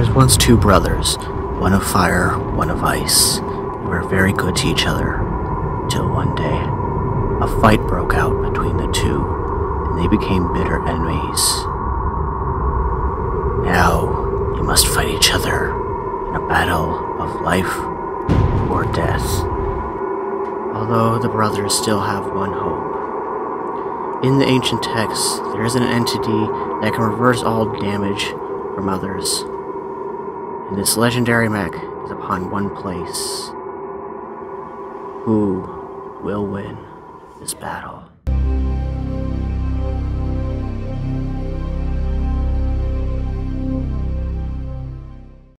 was once two brothers, one of fire, one of ice. They were very good to each other, till one day, a fight broke out between the two, and they became bitter enemies. Now, they must fight each other in a battle of life or death. Although the brothers still have one hope. In the ancient texts, there is an entity that can reverse all damage from others. And this legendary mech is upon one place. Who will win this battle?